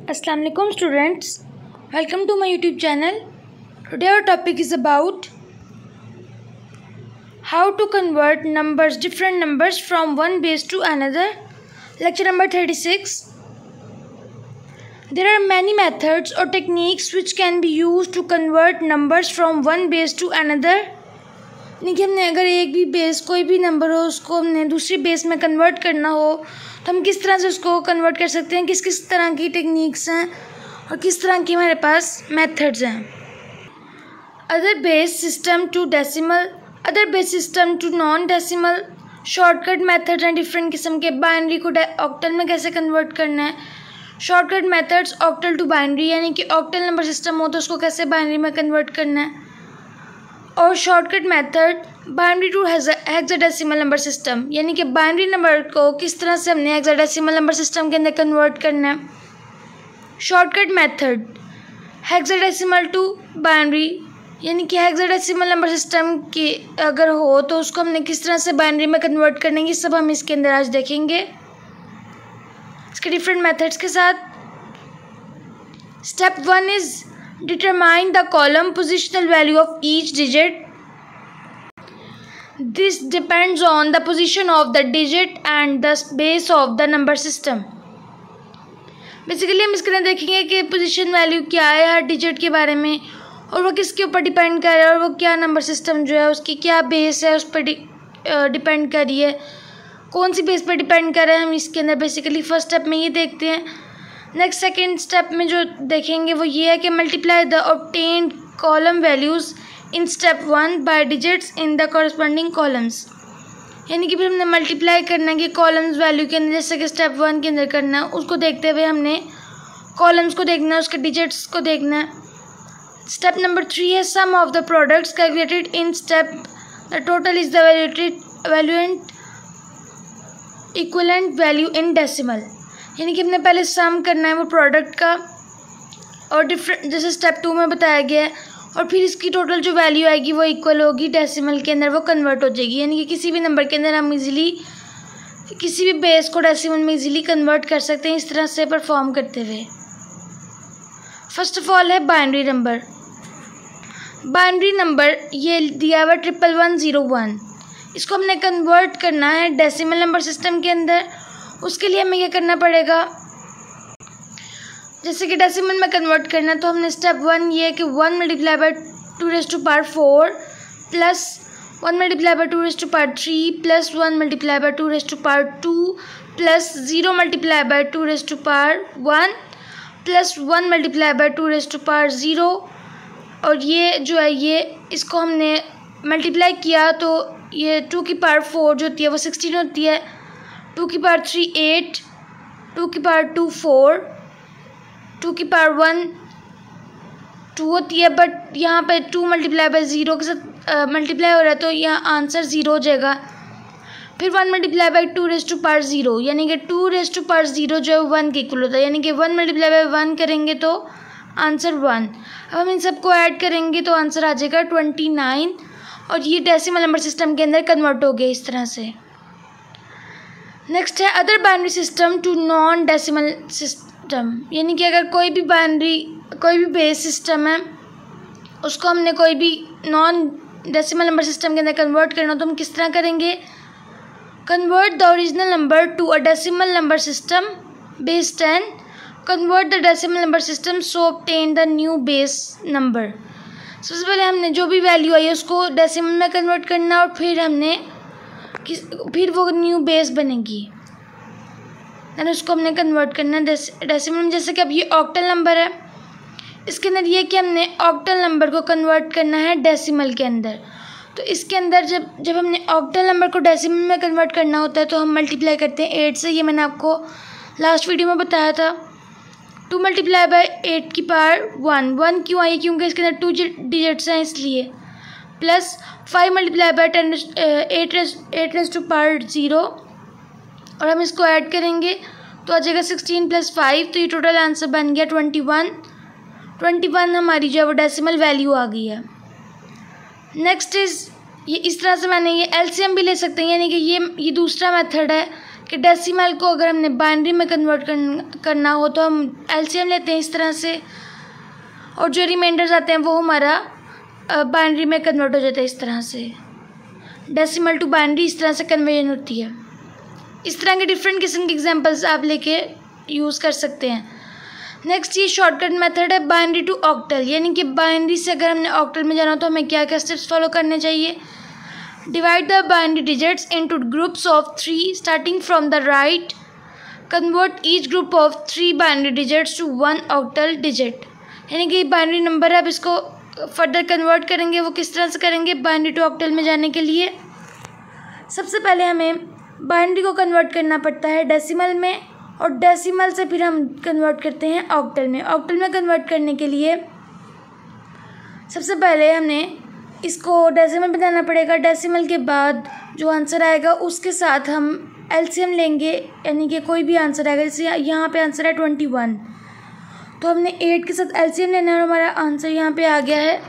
Assalamu alaikum students, welcome to my YouTube channel. Today our topic is about how to convert different numbers from one base to another. Lecture number 36. There are many methods or techniques which can be used to convert numbers from one base to another. यानी कि हमने अगर एक भी base कोई भी number हो उसको हमने दूसरी बेस में कन्वर्ट करना हो तो हम किस तरह से उसको कन्वर्ट कर सकते हैं, किस किस तरह की टेक्निक्स हैं और किस तरह की हमारे पास मेथड्स हैं. Other base system to decimal, other base system to non decimal, shortcut methods हैं डिफरेंट किस्म के. बाइनरी को ऑक्टल में कैसे कन्वर्ट करना है, shortcut methods octal to binary, यानी कि ऑक्टल नंबर सिस्टम हो तो उसको कैसे बाइनरी में कन्वर्ट करना है, और shortcut method binary to hexadecimal number system, यानी कि बाइनरी नंबर को किस तरह से हमने हेक्साडेसिमल नंबर सिस्टम के अंदर कन्वर्ट करना है. Shortcut method hexadecimal to binary, यानी कि हेक्साडेसिमल नंबर सिस्टम की अगर हो तो उसको हमने किस तरह से बाइनरी में कन्वर्ट करना है, ये सब हम इसके अंदर आज देखेंगे इसके डिफरेंट मेथड्स के साथ. Step 1 is determine the column positional value of each digit. This depends on the position of the digit and the base of the number system. Basically हम इसके लिए देखेंगे कि पोजीशन वैल्यू क्या है हर डिजिट के बारे में, और वो किसके ऊपर डिपेंड कर रहा है, और वो क्या नंबर सिस्टम जो है उसकी क्या बेस है उस पर डिपेंड कर रही है, कौन सी बेस पर डिपेंड कर रहा है. हम इसके अंदर बेसिकली फर्स्ट स्टेप में ये देखते हैं. नेक्स्ट सेकेंड स्टेप में जो देखेंगे वो ये है कि multiply the obtained column values in step 1 by digits in the corresponding columns, यानी कि फिर हमने मल्टीप्लाई करना है कि कॉलम्स वैल्यू के अंदर जैसे कि स्टेप 1 के अंदर करना है उसको देखते हुए हमने कॉलम्स को देखना है, उसके डिजिट्स को देखना है. स्टेप नंबर 3 है sum of the products calculated in step the total is the वैल्यूएंट इक्विवेलेंट वैल्यू इन डेसिमल, यानी कि हमने पहले सम करना है वो प्रोडक्ट का और डिफरेंट जैसे स्टेप 2 में बताया गया है, और फिर इसकी टोटल जो वैल्यू आएगी वो इक्वल होगी डेसिमल के अंदर, वो कन्वर्ट हो जाएगी. यानी कि किसी भी नंबर के अंदर हम इजीली किसी भी बेस को डेसिमल में इजीली कन्वर्ट कर सकते हैं इस तरह से परफॉर्म करते हुए. फर्स्ट ऑफ ऑल है बाइनरी नंबर. बाइनरी नंबर ये दिया हुआ 11101, इसको हमने कन्वर्ट करना है डेसिमल नंबर सिस्टम के अंदर. उसके लिए हमें ये करना पड़ेगा, जैसे कि डेसिमल में कन्वर्ट करना तो हमने स्टेप 1 ये कि 1 multiply by 2⁴ plus 1 multiply by 2⁴ plus 1 multiply by 2⁴ plus 0 multiply by 2⁴ plus 1 multiply by 2⁴0, और ये जो है ये इसको हमने मल्टीप्लाई किया तो ये 2⁴ जो होती है वो 16 होती है, 2⁵ 8, 2⁵ 4, 2⁵ 2 होती है, बट यहाँ पे 2 मल्टीप्लाई बाय 0 के साथ मल्टीप्लाई हो रहा है तो यहाँ आंसर 0 हो जाएगा. फिर 1 मल्टीप्लाई बाय 2⁴, यानी कि 2⁴ जो है 1 के इक्वल होता है, यानी कि 1 मल्टीप्लाई बाय 1 करेंगे तो आंसर 1. अब हम इन सबको ऐड करेंगे तो आंसर आ जाएगा 29, और ये डेसिमल नंबर सिस्टम के अंदर कन्वर्ट हो गया इस तरह से. नेक्स्ट है other binary system to non decimal system, यानी कि अगर कोई भी बेस सिस्टम है उसको हमने कोई भी नॉन डेसिमल नंबर सिस्टम के अंदर कन्वर्ट करना तो हम किस तरह करेंगे. Convert the original number to a decimal number system base 10, convert the decimal number system so obtain the new base number. सबसे पहले हमने जो भी वैल्यू आई है उसको डेसिमल में कन्वर्ट करना, और फिर वो न्यू बेस बनेगी, यानी उसको हमने कन्वर्ट करना है डेसिमल में. जैसे कि अब ये ऑक्टल नंबर है, इसके अंदर ये कि हमने ऑक्टल नंबर को कन्वर्ट करना है डेसिमल के अंदर. तो इसके अंदर जब हमने ऑक्टल नंबर को डेसिमल में कन्वर्ट करना होता है तो हम मल्टीप्लाई करते हैं 8 से. ये मैंने आपको लास्ट वीडियो में बताया था. 2 मल्टीप्लाई बाय 8 की पावर 1 क्यों आई, क्योंकि इसके अंदर 2 डिजिट्स हैं इसलिए. प्लस 5 मल्टीप्लाई बाय 8⁻0, और हम इसको ऐड करेंगे तो आ जाएगा 16 + 5, तो ये टोटल आंसर बन गया 21 हमारी जो है वो डेसिमल वैल्यू आ गई है. नेक्स्ट इज़ ये इस तरह से मैंने ये एलसीएम भी ले सकते हैं, यानी कि ये दूसरा मेथड है कि डेसिमल को अगर हमने बाइनरी में कन्वर्ट करना हो तो हम एलसीएम लेते हैं इस तरह से, और जो रिमाइंडर्स आते हैं वो हमारा बाइनरी में कन्वर्ट हो जाता है इस तरह से। डेसिमल टू बाइनरी इस तरह से कन्वर्जन होती है। इस तरह के डिफरेंट किस्म के एग्जांपल्स आप लेके यूज़ कर सकते हैं। नेक्स्ट ये शॉर्टकट मेथड है बाइनरी टू ऑक्टल, यानी कि बाइनरी से अगर हमने ऑक्टल में जाना हो तो हमें क्या क्या स्टेप्स फॉलो करने चाहिए। Divide the binary digits into groups of 3 starting from the right. Convert each group of 3 binary digits to 1 octal digit, यानी कि बाइनरी नंबर है, अब इसको फर्दर कन्वर्ट करेंगे। वो किस तरह से करेंगे बाइनरी टू ऑक्टल में जाने के लिए? सबसे पहले हमें बाइनरी को कन्वर्ट करना पड़ता है डेसिमल में, और डेसिमल से फिर हम कन्वर्ट करते हैं ऑक्टल में। ऑक्टल में कन्वर्ट करने के लिए सबसे पहले हमने इसको डेसिमल में जाना पड़ेगा। डेसिमल के बाद जो आंसर आएगा उसके साथ हम एलसीएम लेंगे, यानी कि कोई भी आंसर आएगा। जैसे यहाँ पे आंसर है 21, तो हमने 8 के साथ एलसीएम लेना है और हमारा आंसर यहाँ पे आ गया है।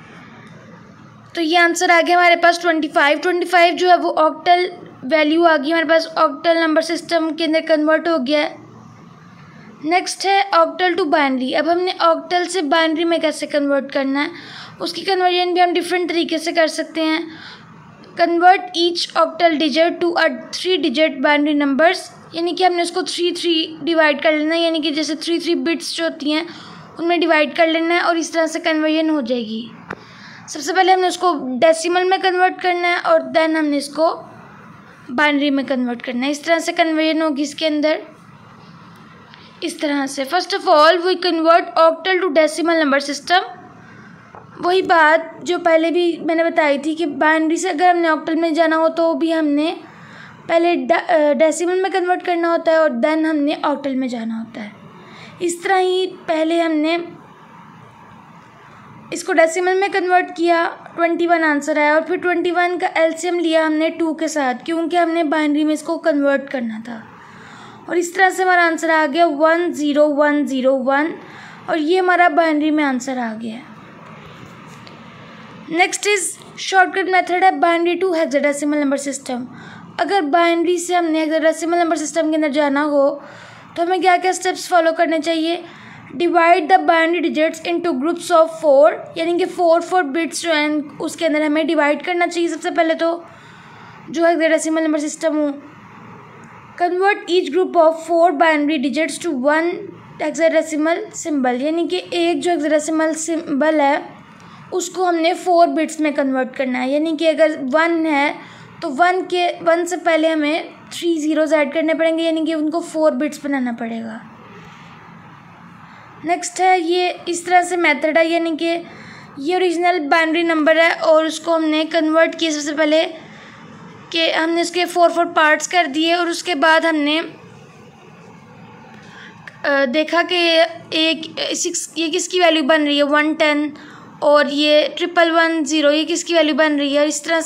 तो ये आंसर आ गया हमारे पास 25 जो है वो ऑक्टल वैल्यू आ गई हमारे पास, ऑक्टल नंबर सिस्टम के अंदर कन्वर्ट हो गया है। नेक्स्ट है ऑक्टल टू बाइनरी। अब हमने ऑक्टल से बाइनरी में कैसे कन्वर्ट करना है, उसकी कन्वर्जन भी हम डिफरेंट तरीके से कर सकते हैं। Convert each octal digit to 3 digit binary numbers, यानी कि हमने उसको 3 डिवाइड कर लेना है, यानी कि जैसे 3 बिट्स जो होती हैं उनमें डिवाइड कर लेना है, और इस तरह से कन्वर्जन हो जाएगी। सबसे पहले हमने उसको डेसिमल में कन्वर्ट करना है और देन हमने इसको बाइनरी में कन्वर्ट करना है। इस तरह से कन्वर्जन होगी इसके अंदर, इस तरह से। First of all we convert octal to decimal number system. वही बात जो पहले भी मैंने बताई थी कि बाइनरी से अगर हमने ऑक्टल में जाना हो तो भी हमने पहले डेसिमल में कन्वर्ट करना होता है और देन हमने ऑक्टल में जाना होता है। इस तरह ही पहले हमने इसको डेसिमल में कन्वर्ट किया, 21 आंसर आया, और फिर 21 का एलसीएम लिया हमने 2 के साथ, क्योंकि हमने बाइनरी में इसको कन्वर्ट करना था। और इस तरह से हमारा आंसर आ गया 10101, और ये हमारा बाइनरी में आंसर आ गया। नेक्स्ट इज शॉर्टकट मेथड है binary to hexadecimal number system. अगर बाइनरी से हमने हेक्साडेसिमल नंबर सिस्टम के अंदर जाना हो तो हमें क्या क्या स्टेप्स फॉलो करने चाहिए। Divide the binary digits into groups of 4, यानी कि 4 बिट्स जो हैं उसके अंदर हमें डिवाइड करना चाहिए सबसे पहले तो, जो हेक्साडेसिमल नंबर सिस्टम हो। Convert each group of 4 binary digits to 1 hexadecimal symbol, यानी कि एक जो हेक्साडेसिमल सिंबल है उसको हमने 4 बिट्स में कन्वर्ट करना है। यानी कि अगर 1 है तो 1 से पहले हमें 3 ज़ीरोज़ ऐड करने पड़ेंगे, यानी कि उनको 4 बिट्स बनाना पड़ेगा। नेक्स्ट है ये इस तरह से मेथड है, यानी कि ये ओरिजिनल बाइनरी नंबर है और उसको हमने कन्वर्ट किया सबसे पहले कि हमने इसके 4 पार्ट्स कर दिए, और उसके बाद हमने देखा कि ये किसकी वैल्यू बन रही है 110, और ये 1110 ये किसकी वैल्यू बन रही है। इस तरह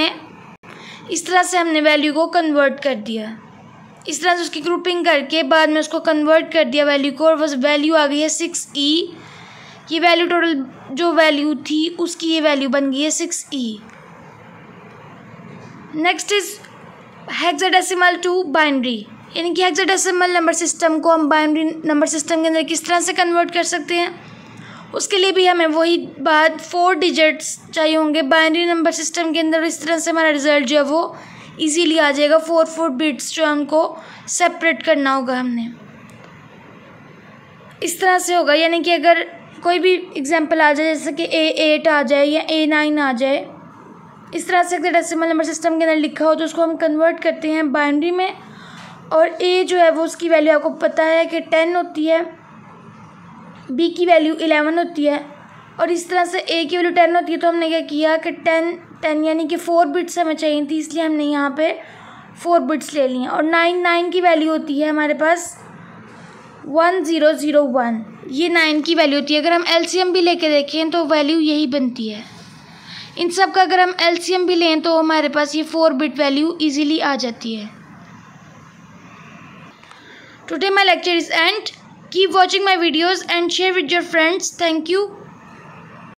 से हमने वैल्यू को कन्वर्ट कर दिया। इस तरह से उसकी ग्रुपिंग करके बाद में उसको कन्वर्ट कर दिया वैल्यू को, और बस वैल्यू आ गई है 6e। ये वैल्यू टोटल जो वैल्यू थी उसकी ये वैल्यू बन गई है 6e। Next is hexadecimal to binary, यानी कि हेक्साडेसिमल नंबर सिस्टम को हम बाइनरी नंबर सिस्टम के अंदर किस तरह से कन्वर्ट कर सकते हैं। उसके लिए भी हमें वही बात 4 डिजिट्स चाहिए होंगे बाइनरी नंबर सिस्टम के अंदर। इस तरह से हमारा रिजल्ट जो है वो इजीली आ जाएगा। 4 बिट्स जो हमको सेपरेट करना होगा हमने, इस तरह से होगा। यानी कि अगर कोई भी एग्जांपल आ जाए जैसे कि A8 आ जाए या A9 आ जाए, इस तरह से डेसिमल नंबर सिस्टम के अंदर लिखा हो तो उसको हम कन्वर्ट करते हैं बाइनरी में। और A जो है वो उसकी वैल्यू आपको पता है कि 10 होती है, B की वैल्यू 11 होती है, और इस तरह से A की वैल्यू 10 होती है। तो हमने क्या किया कि 10 यानी कि 4 बिट्स हमें चाहिए थी, इसलिए हमने यहाँ पे 4 बिट्स ले लिए। और 9 की वैल्यू होती है हमारे पास 1001, ये 9 की वैल्यू होती है। अगर हम एलसीएम भी लेके देखें तो वैल्यू यही बनती है। इन सब का अगर हम एलसीएम भी लें तो हमारे पास ये 4 बिट वैल्यू इजीली आ जाती है। Today my lecture is end. Keep watching my videos and share with your friends. Thank you.